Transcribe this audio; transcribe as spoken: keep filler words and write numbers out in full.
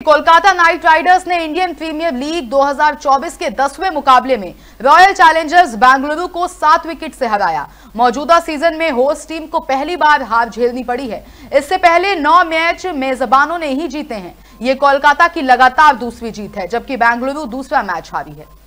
Kolkata Knight Riders ने Indian Premier League दो हज़ार चौबीस के दसवें मुकाबले में रॉयल चैलेंजर्स बेंगलुरु को सात विकेट से हराया। मौजूदा सीजन में होस्ट टीम को पहली बार हार झेलनी पड़ी है। इससे पहले नौ मैच मेजबानों ने ही जीते हैं। ये कोलकाता की लगातार दूसरी जीत है, जबकि बेंगलुरु दूसरा मैच हारी है।